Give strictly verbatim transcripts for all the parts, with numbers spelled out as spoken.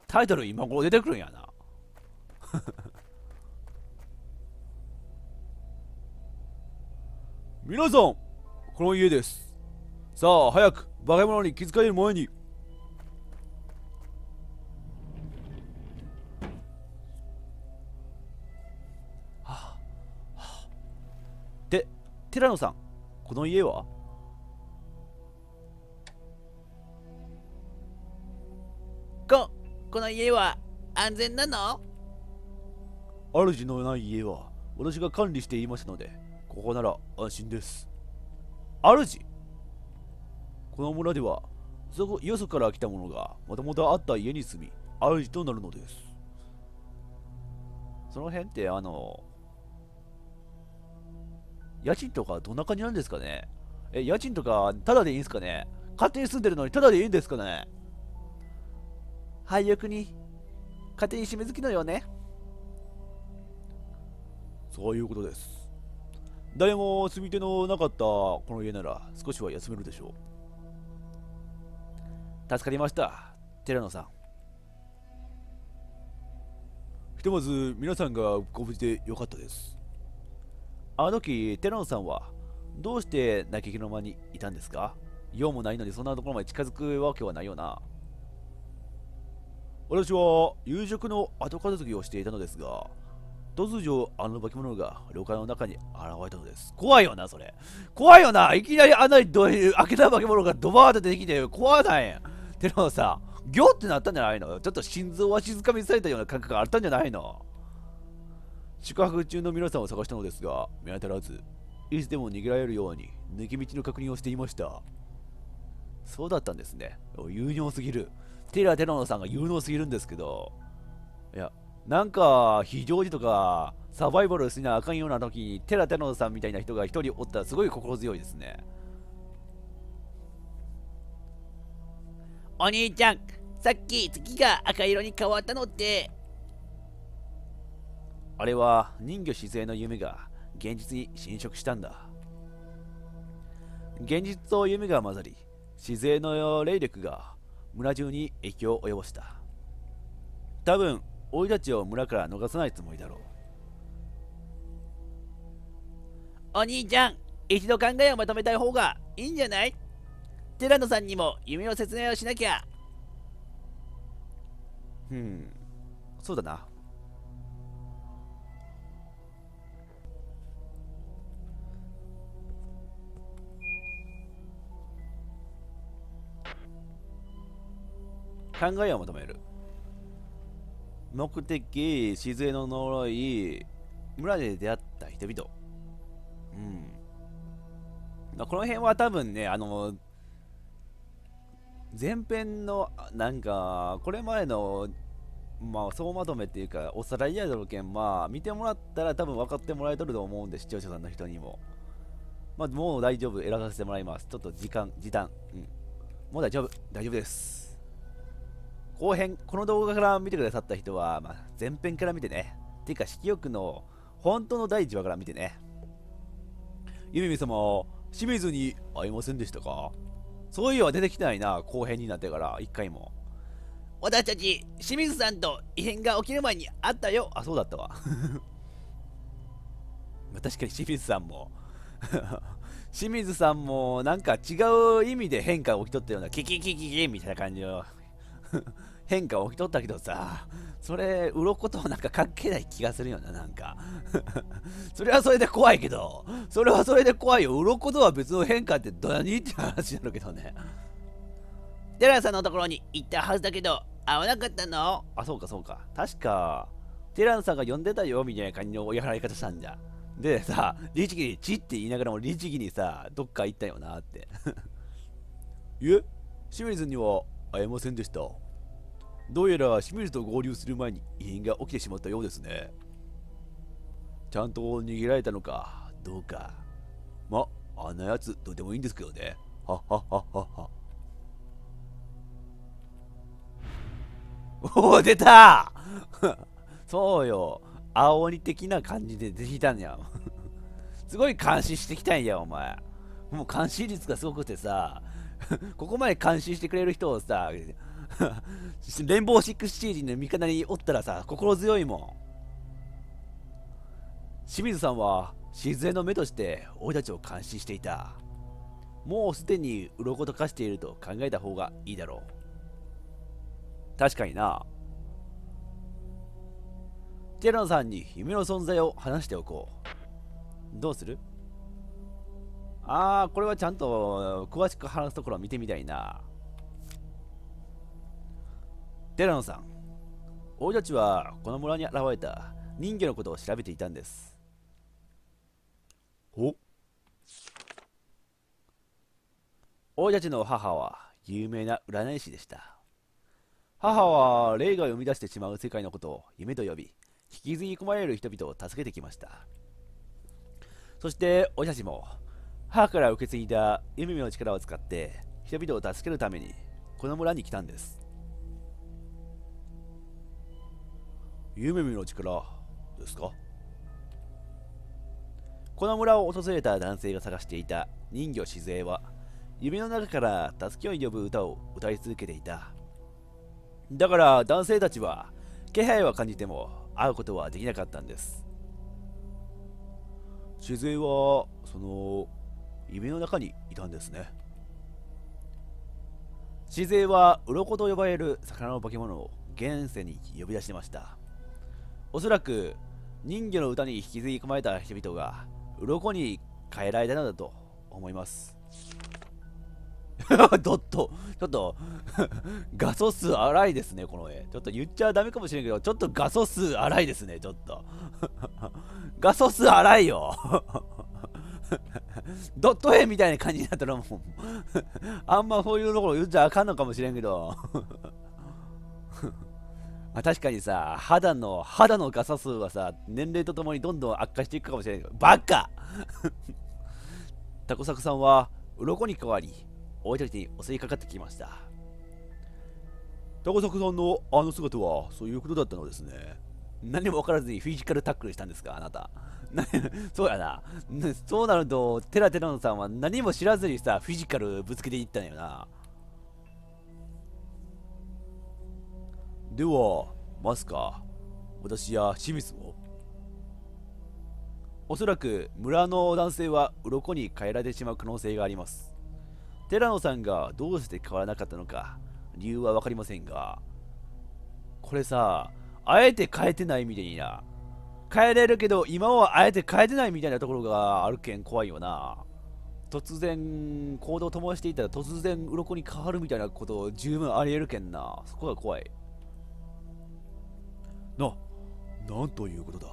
タイトル今頃出てくるんやな。皆さん、この家です。さあ、早く、化け物に気づかれる前に。はあ、はあ、で、テラノさん、この家は？ こ、この家は安全なの？ 主のない家は私が管理していますので、ここなら安心です。主？この村では、そこよそから来た者がもともとあった家に住み、主となるのです。その辺って、あの、家賃とかどんな感じなんですかね？え、家賃とかタダでいいんすかね？勝手に住んでるのにタダでいいんですかね？ 廃屋に勝手に締め付けのよね。 そういうことです。誰も住み手のなかったこの家なら少しは休めるでしょう。助かりました、寺野さん。ひとまず皆さんがご無事でよかったです。あの時、寺野さんはどうして泣きの間にいたんですか？用もないのにそんなところまで近づくわけはないよな。私は夕食の後片付けをしていたのですが、突如あの化け物が旅館の中に現れたのです。怖いよな、それ。怖いよな。いきなりあんなにど開けた化け物がドバーッと出てきて怖ないやん。てのさ、ギョってなったんじゃないの？ちょっと心臓は静かみされたような感覚があったんじゃないの？宿泊中の皆さんを探したのですが、見当たらず、いつでも逃げられるように抜け道の確認をしていました。そうだったんですね。有能すぎる。テラ・テラノさんが有能すぎるんですけど、いや、なんか非常時とかサバイバルしなあかんような時にテラ・テラノさんみたいな人が一人おったらすごい心強いですね。 お兄ちゃん、さっき月が赤色に変わったのって？ あれは人魚自然の夢が現実に侵食したんだ。現実と夢が混ざり、自然の霊力が村中に影響を及ぼした。多分、俺たちを村から逃さないつもりだろう。 お兄ちゃん、一度考えをまとめたい方がいいんじゃない？テラノさんにも夢の説明をしなきゃ。 うん、そうだな。考えを求める。目的、自然の呪い、村で出会った人々。うん。まあ、この辺は多分ね、あの、前編の、なんか、これまでの、まあ、総まとめっていうか、おさらいやろうけん、まあ、見てもらったら多分分かってもらえとると思うんで、視聴者さんの人にも。まあ、もう大丈夫、選ばせてもらいます。ちょっと時間、時短。うん。もう大丈夫、大丈夫です。後編、この動画から見てくださった人は、まあ、前編から見てね。ていうか、色欲の本当の第一話から見てね。ゆみみ様、清水に会いませんでしたか？そういえば出てきてないな、後編になってから、一回も。 私たち、清水さんと異変が起きる前に会ったよ。 あ、そうだったわ。まあ確かに清水さんも清水さんもなんか違う意味で変化が起きとったようなキキキキキみたいな感じの変化起きとったけどさ、それ鱗となんか関係ない気がするよな。なんかそれはそれで怖いけど、それはそれで怖いよ。鱗とは別の変化って何って話になるけどね。 テラさんのところに行ったはずだけど会わなかったの？ あ、そうかそうか。確かテランさんが呼んでたよみたいな感じの追い払い方したんじゃ。でさ、律儀にチって言いながらも律儀にさ、どっか行ったよなっていえ、清水には会えませんでした。どうやら清水と合流する前に異変が起きてしまったようですね。ちゃんと逃げられたのかどうか。ま、あんなやつどうでもいいんですけどね。はっはっはっはっは。おお、出たそうよ。青鬼的な感じで出てきたんや。すごい監視してきたんや、お前。もう監視率がすごくてさ、ここまで監視してくれる人をさ、 レインボーシックスシージの味方におったらさ、心強いもん。清水さんは自然の目として俺たちを監視していた。もうすでに鱗と化していると考えた方がいいだろう。確かにな。テラノさんに夢の存在を話しておこう。どうする？ああ、これはちゃんと詳しく話すところを見てみたいな。テラノさん、俺たちはこの村に現れた人魚のことを調べていたんです。お俺たちの母は有名な占い師でした。母は霊が生み出してしまう世界のことを夢と呼び、引きずり込まれる人々を助けてきました。そして俺たちも母から受け継いだ夢の力を使って人々を助けるためにこの村に来たんです。夢見の力ですか？この村を訪れた男性が探していた人魚静江は夢の中から助けを呼ぶ歌を歌い続けていた。だから男性たちは気配は感じても会うことはできなかったんです。静江はその夢の中にいたんですね。静江は鱗と呼ばれる魚の化け物を現世に呼び出してました。おそらく人魚の歌に引きずり込まれた人々が鱗に変えられたのだと思います。ドットちょっと画素数荒いですね、この絵。ちょっと言っちゃダメかもしれんけど、ちょっと画素数荒いですね、ちょっと。画素数荒いよ。ドット絵みたいな感じになったらもうあんまそういうところ言っちゃあかんのかもしれんけど。まあ確かにさ、肌の肌の画素数はさ、年齢とともにどんどん悪化していくかもしれんけど、バカタコサクさんは鱗に変わり俺たちに襲いかかってきました。タコサクさんのあの姿はそういうことだったのですね。何も分からずにフィジカルタックルしたんですか、あなた。そうやな。そうなるとテラテラノさんは何も知らずにさ、フィジカルぶつけていったんよな。ではますか、私や清水も。おそらく村の男性は鱗に変えられてしまう可能性があります。テラノさんがどうして変わらなかったのか理由は分かりませんが、これさ、あえて変えてないみたいな、変えれるけど今はあえて変えてないみたいなところがあるけん怖いよな。突然行動を灯していたら突然鱗に変わるみたいなこと十分ありえるけんな。そこが怖いな。なんということだ。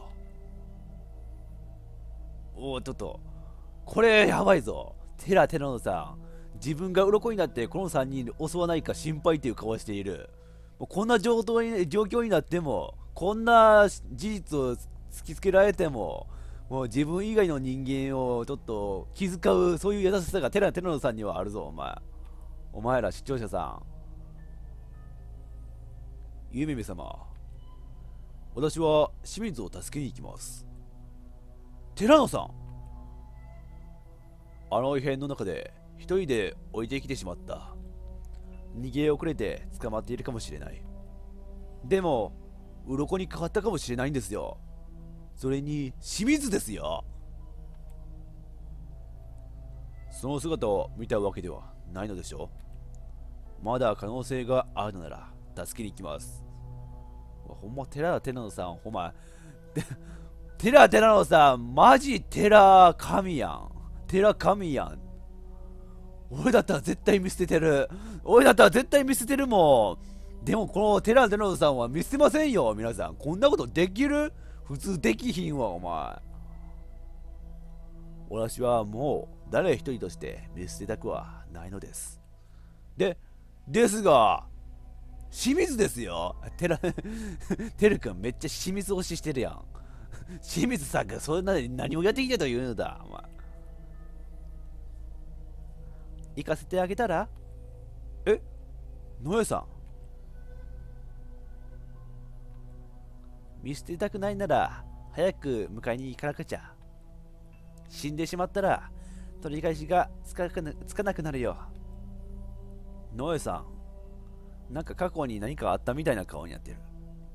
おお、ちょっとこれやばいぞ。テラテラノさん、自分が鱗になってこのさんにん襲わないか心配っていう顔をしている。もうこんな状況に状況になっても、こんな事実を突きつけられても、もう自分以外の人間をちょっと気遣う、そういう優しさがテラテラノさんにはあるぞ。お前お前ら視聴者さん、ゆめめ様、私は清水を助けに行きます。テラノさん、あの異変の中で一人で置いてきてしまった。逃げ遅れて捕まっているかもしれない。でも鱗に変わったかもしれないんですよ。それに清水ですよ。その姿を見たわけではないのでしょう。まだ可能性があるのなら助けに行きます。ほんまテラテラノさん、ほんまテラテラノさんマジテラ神やん。テラ神やん。俺だったら絶対見捨ててる。俺だったら絶対見捨ててるもん。でもこのテラテラノさんは見捨てませんよ。皆さんこんなことできる？普通できひんわ。お前、私はもう誰一人として見捨てたくはないのです。でですが清水ですよ。テラテル君めっちゃ清水推ししてるやん。清水さんがそんなに何をやってきたというのだ。お前行かせてあげたら？え、ノエさん、見捨てたくないなら早く迎えに行かなくちゃ。死んでしまったら取り返しがつかなくなつかなくなるよ。ノエさん、 なんか過去に何かあったみたいな顔になってる。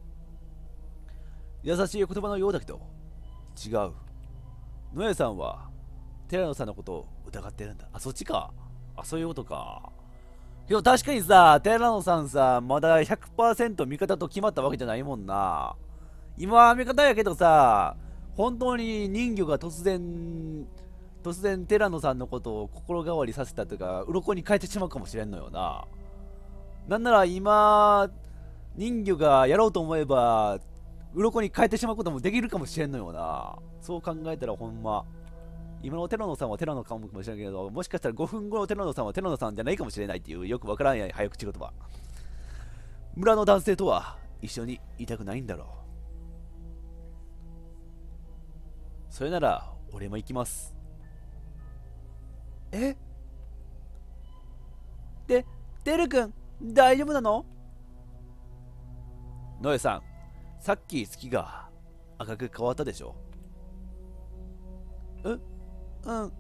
優しい言葉のようだけど、違う。ノエさんは、寺野さんのことを疑ってるんだ。あ、そっちか。あ、そういうことか。けど確かにさ、寺野さんさ、まだひゃくパーセント味方と決まったわけじゃないもんな。今は味方やけどさ、本当に人魚が突然、突然寺野さんのことを心変わりさせたとか、鱗に変えてしまうかもしれんのよな。なんなら今、人魚がやろうと思えば、鱗に変えてしまうこともできるかもしれんのよな。そう考えたらほんま、今の寺野さんは寺野かもしれないけど、もしかしたらごふんごの寺野さんは寺野さんじゃないかもしれないっていうよくわからんや早口言葉。村の男性とは一緒にいたくないんだろう。それなら俺も行きます。えで、てるくん、大丈夫なの？ノエさん、さっき月が赤く変わったでしょ？ううん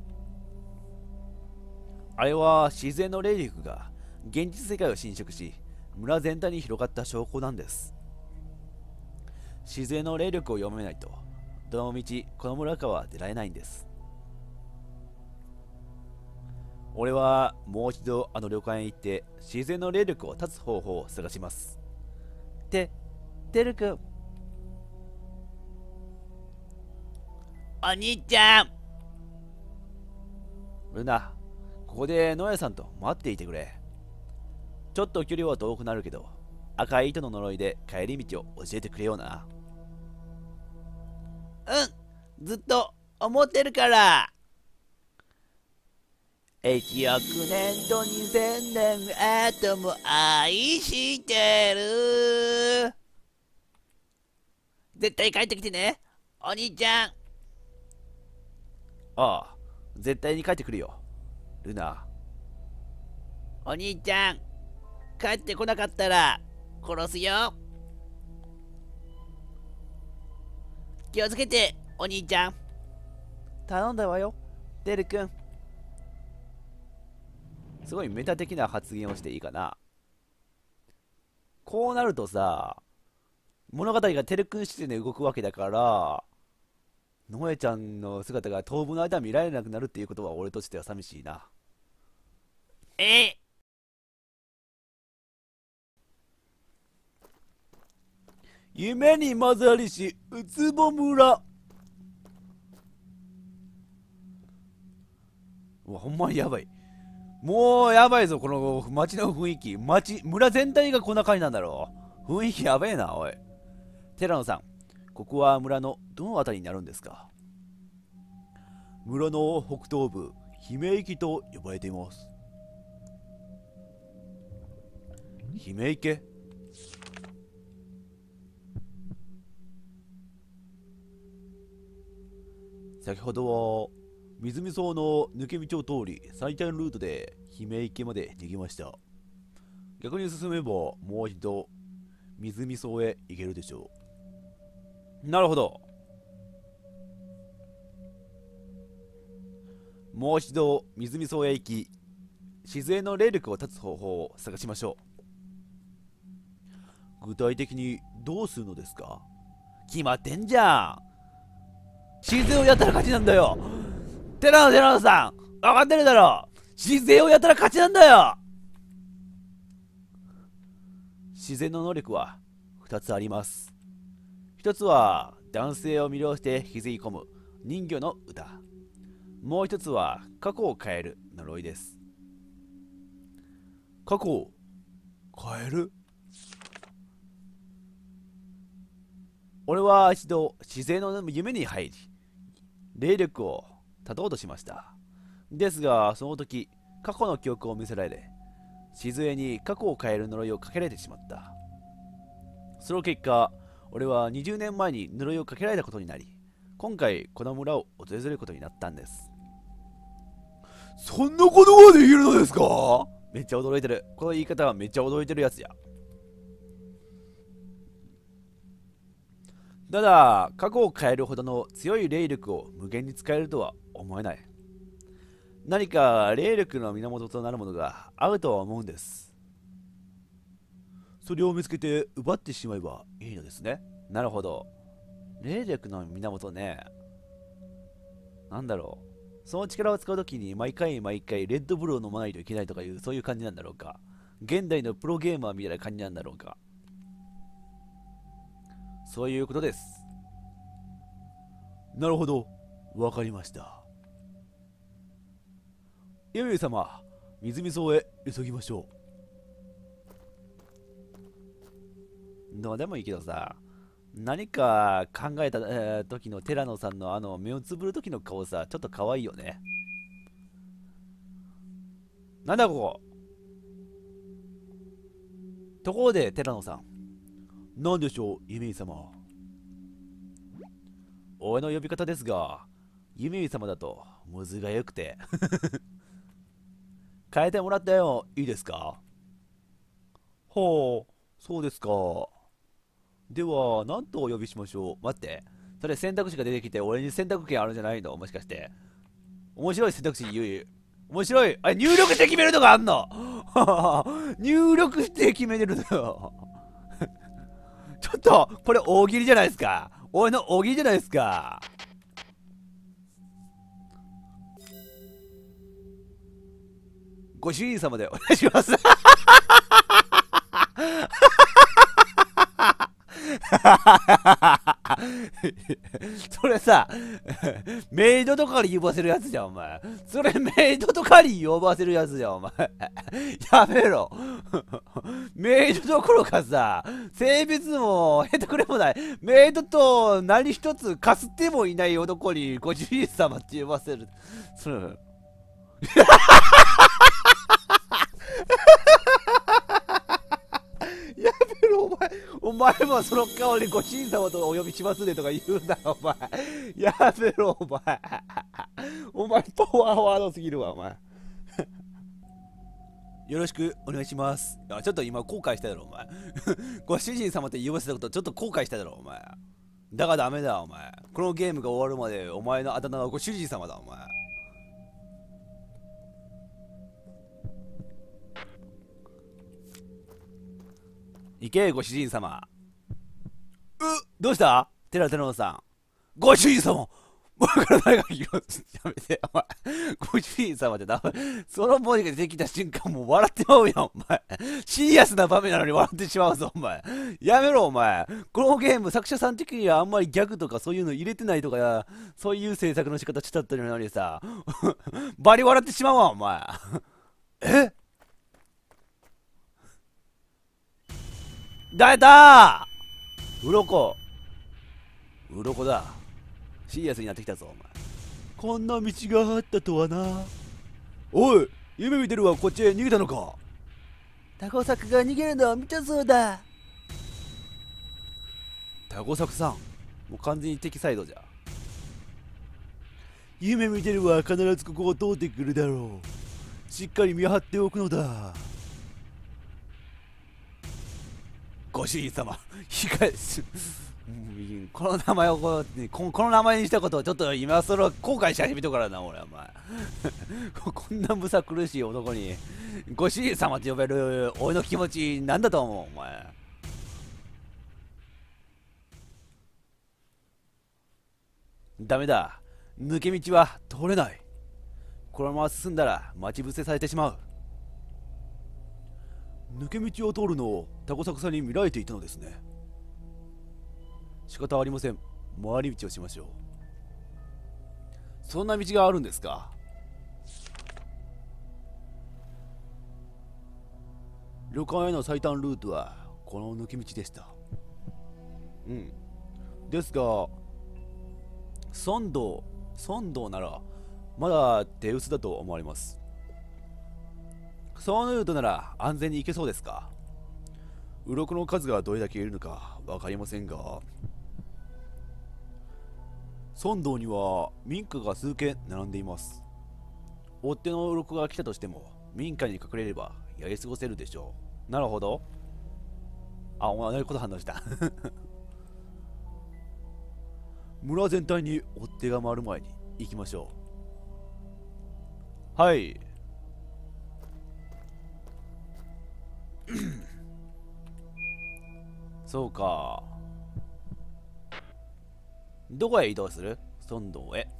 あれは自然の霊力が現実世界を侵食し、村全体に広がった証拠なんです。自然の霊力を読めないと、どのみちこの村からは出られないんです。俺はもう一度あの旅館へ行って自然の霊力を断つ方法を探します。て、てるくん。 お兄ちゃん。 ルナ、ここでノエさんと待っていてくれ。ちょっと距離は遠くなるけど、赤い糸の呪いで帰り道を教えてくれよな。 うん、ずっと思ってるから。いちおくねんとにせんねん後も愛してる。絶対帰ってきてね、お兄ちゃん。 ああ、絶対に帰ってくるよ、ルナ。 お兄ちゃん、帰ってこなかったら殺すよ。気をつけて、お兄ちゃん。 頼んだわよ、てるくん。すごいメタ的な発言をしていいかな。こうなるとさ、物語がてるくん視点で動くわけだから、ノエちゃんの姿が当分の間見られなくなるっていうことは俺としては寂しいな。 え夢に混ざりしうつぼ村。うわ、ほんまにやばい。もうやばいぞ、この街の雰囲気。街、村全体がこんな感じなんだろう。雰囲気やべえな、おい。寺野さん、ここは村のどの辺りになるんですか？村の北東部、姫池と呼ばれています。姫池？先ほどは水見荘の抜け道を通り最短ルートで姫池まで逃げました。逆に進めばもう一度水見荘へ行けるでしょう。なるほど。もう一度水見荘へ行き、自然の霊力を断つ方法を探しましょう。具体的にどうするのですか？決まってんじゃん。自然をやったら勝ちなんだよ。寺野寺野さん、分かってるだろ。自然をやったら勝ちなんだよ。自然の能力はふたつあります。ひとつは男性を魅了して引きずり込む人魚の歌。もうひとつは過去を変える呪いです。過去を変える？俺は一度自然の夢に入り、霊力を断とうとしました。ですが、その時、過去の記憶を見せられ、静江に過去を変える呪いをかけられてしまった。その結果、俺はにじゅうねんまえに呪いをかけられたことになり、今回この村を訪れることになったんです。そんなことができるのですか？めっちゃ驚いてる。この言い方はめっちゃ驚いてるやつや。ただ、過去を変えるほどの強い霊力を無限に使えるとは思えない。何か霊力の源となるものがあるとは思うんです。 それを見つけて奪ってしまえばいいのですね。なるほど。霊力の源ね。なんだろう。その力を使うときに毎回毎回レッドブルを飲まないといけないとかいうそういう感じなんだろうか。現代のプロゲーマーみたいな感じなんだろうか。そういうことです。なるほど。わかりました。ユミ様、水見荘へ急ぎましょう。どうでもいいけどさ、何か考えた、えー時の寺野さんのあの目をつぶる時の顔さ、ちょっと可愛いよね。なんだここ。ところで寺野さん、何でしょう、ユミ様。俺の呼び方ですが、ユミ様だとむずがよくて変えてもらったよ、いいですか。ほう、そうですか。では、何とお呼びしましょう。待って。それ選択肢が出てきて、俺に選択権あるんじゃないのもしかして。面白い選択肢言う。面白い。あれ、入力して決めるのがあんの入力して決めれるのよちょっと、これ大喜利じゃないですか。俺の大喜利じゃないですか。ご主人様でお願いしますそれさ、メイドとかに呼ばせるやつじゃん、お前。それメイドとかに呼ばせるやつじゃん、お前。やめろ。メイドどころかさ、性別も下手くれもない。メイドと何一つかすってもいない男にご主人様って呼ばせる。それ。やめろ、お前。お前もその顔にご主人様とお呼びしますねとか言うんだよ、お前。やめろ、お前。お前、パワーワードすぎるわ、お前。よろしくお願いします。あ、ちょっと今後悔しただろ、お前。ご主人様って言わせたことちょっと後悔しただろ、お前。だからダメだ、お前。このゲームが終わるまで、お前のあだ名はご主人様だ、お前。行け、ご主人様。うどうしたテラテラノさん。ご主人様わからないが言う。やめて、お前。ご主人様ってダメ。その文字が出てきた瞬間、もう笑ってまうやん、お前。シリアスな場面なのに笑ってしまうぞ、お前。やめろ、お前。このゲーム、作者さん的にはあんまりギャグとかそういうの入れてないとか、そういう制作の仕方しちゃったのにさ、バリ笑ってしまうわ、お前。えだえたーうろこ。うろこだ。シリアスになってきたぞ、お前。こんな道があったとはな。おい、夢見てるわ、こっちへ逃げたのか。タコサクが逃げるのを見たそうだ。タコサクさん、もう完全に敵サイドじゃ。夢見てるわ、必ずここを通ってくるだろう。しっかり見張っておくのだ。ご主人様、控えす。この名前をこのここの名前にしたことをちょっと今それ後悔し始めとからな、俺はお前こんなむさ苦しい男にご主人様って呼べる俺の気持ちなんだと思う、お前。ダメだ、抜け道は通れない。このまま進んだら待ち伏せされてしまう。抜け道を通るのをタコサクさんに見られていたのですね。仕方ありません。回り道をしましょう。そんな道があるんですか。旅館への最短ルートはこの抜け道でした。うん。ですが、孫道、孫道ならまだ手薄だと思われます。そのルートなら安全に行けそうですか。鱗の数がどれだけいるのか分かりませんが、孫道には民家が数軒並んでいます。追っ手の鱗が来たとしても民家に隠れればやり過ごせるでしょう。なるほど。あ、同じこと反応した村全体に追っ手が回る前に行きましょう。はい。 そうか。どこへ移動する？村道へ。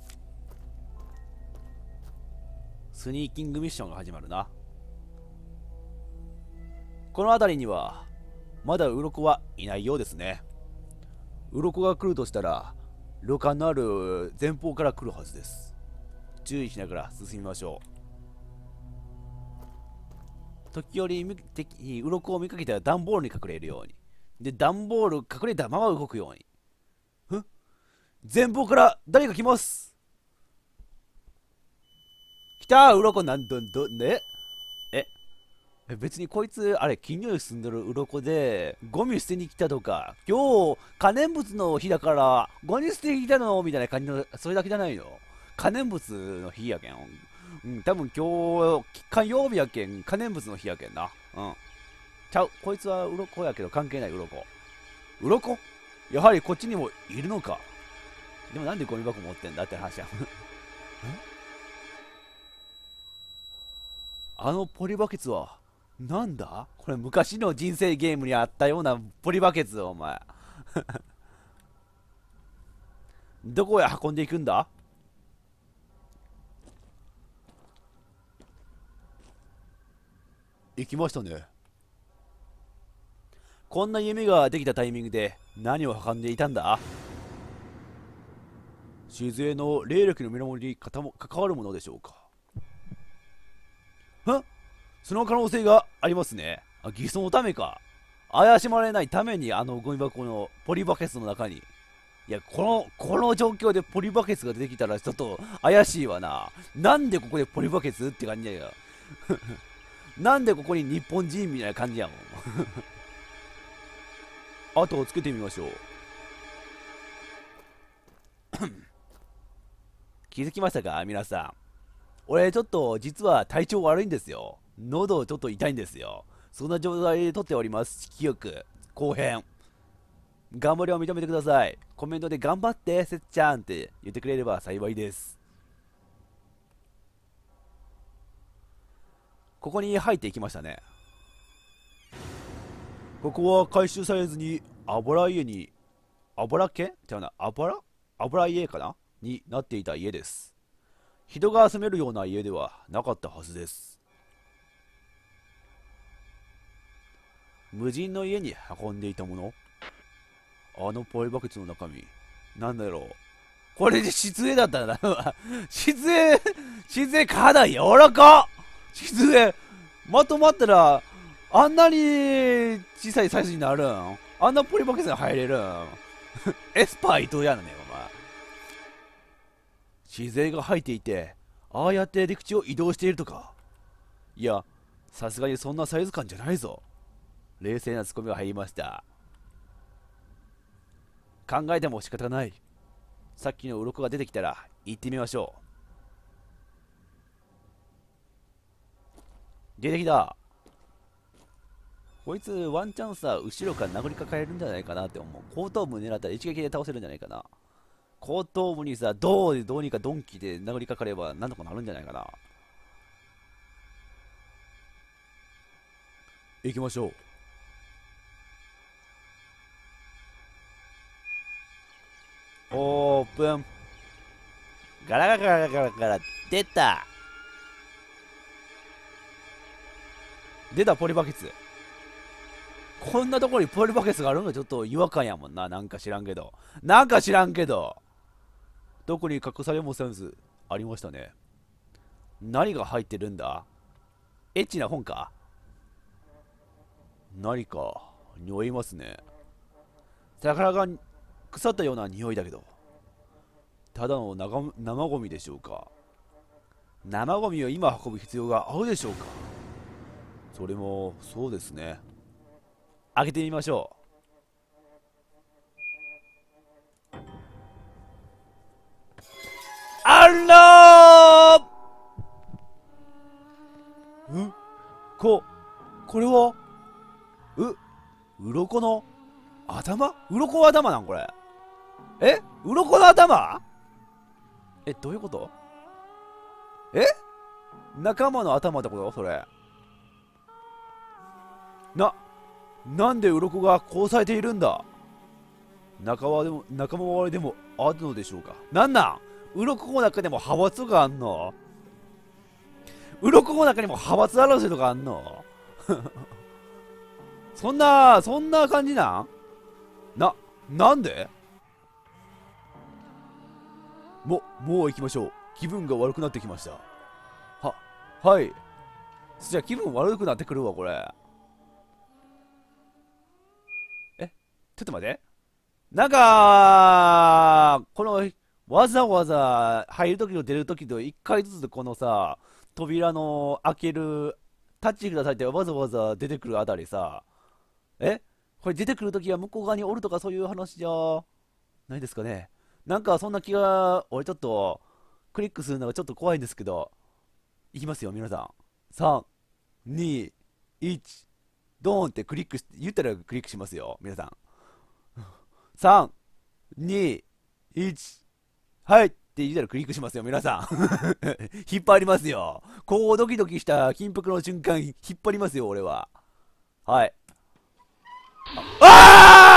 スニーキングミッションが始まるな。この辺りにはまだ鱗はいないようですね。鱗が来るとしたら旅館のある前方から来るはずです。注意しながら進みましょう。時折敵鱗を見かけたら段ボールに隠れるように。で、段ボール隠れたまま動くように。ふ前方から誰か来ます。来たー、鱗なんどんどんね。ええ別にこいつあれ金魚に住んでる鱗でゴミ捨てに来たとか、今日可燃物の日だからゴミ捨てに来たのみたいな感じの、それだけじゃないの。可燃物の日やけん。うん、多分今日火曜日やけん可燃物の日やけんな。うんちゃう、こいつは鱗やけど関係ない鱗。鱗やはりこっちにもいるのか。でもなんでゴミ箱持ってんだって話やんあのポリバケツはなんだこれ。昔の人生ゲームにあったようなポリバケツ、お前どこへ運んでいくんだ。行きましたね。こんな夢ができたタイミングで何を運んでいたんだ。静江の霊力の源にかたも関わるものでしょうか。んその可能性がありますね。あ、偽装のためか。怪しまれないためにあのゴミ箱のポリバケツの中に。いや、この、この状況でポリバケツが出てきたらちょっと怪しいわな。なんでここでポリバケツって感じやよ。なんでここに日本人みたいな感じやもん。後をつけてみましょう。気づきましたか皆さん。俺ちょっと実は体調悪いんですよ。喉ちょっと痛いんですよ。そんな状態で撮っております。記憶後編頑張りを認めてください。コメントで頑張ってせっちゃんって言ってくれれば幸いです。ここに入っていきましたね。ここは回収されずに油家に油家違うな油油家かなになっていた家です。人が住めるような家ではなかったはずです。無人の家に運んでいたもの。あのポリバケツの中身なんだろう。これで失礼だったんだな失礼失礼肌柔らかっ。失礼まとまったらあんなに小さいサイズになるん。あんなポリバケツに入れるんエスパー伊藤やなねお前。自然が入っていてああやって陸地を移動しているとか。いやさすがにそんなサイズ感じゃないぞ。冷静なツッコミが入りました。考えても仕方がない。さっきの鱗が出てきたら行ってみましょう。出てきた。こいつワンチャンさ後ろから殴りかかれるんじゃないかなって思う。後頭部狙ったら一撃で倒せるんじゃないかな。後頭部にさどうでどうにかドンキで殴りかかればなんとかなるんじゃないかな。行きましょう。オープン。ガラガラガラガラガラ出た出たポリバケツ。こんなところにポリバケツがあるのがちょっと違和感やもんな。なんか知らんけどなんか知らんけどどこに隠されもせずありましたね。何が入ってるんだ。エッチな本か。何か匂いますね。魚が腐ったような匂いだけどただの生生ゴミでしょうか。生ゴミを今運ぶ必要があるでしょうか。それもそうですね。開けてみましょう。あらーうここれはう鱗の頭。鱗の頭なんこれ。え鱗の頭。えどういうこと。え仲間の頭ってことそれな。 なんで鱗がこうされているんだ。仲間でも仲間割れでもあるのでしょうか。なんなん鱗の中でも派閥があんの。鱗の中にも派閥争いとかあんのそんなそんな感じなんな、なんでももう行きましょう。気分が悪くなってきました。ははいじゃあ気分悪くなってくるわこれ。えちょっと待って、なんかこのわざわざ入るときと出るときといっかいずつこのさ扉の開けるタッチくださいってわざわざ出てくるあたりさ、えこれ出てくるときは向こう側におるとかそういう話じゃないですかね。なんかそんな気が、俺ちょっとクリックするのがちょっと怖いんですけど、いきますよ皆さん。さん、に、いち、ドーンってクリックし、言ったらクリックしますよ皆さん。さん、に、いち、はいって言ったらクリックしますよ皆さん。引っ張りますよ。こうドキドキした緊迫の瞬間引っ張りますよ俺は。はい。ああ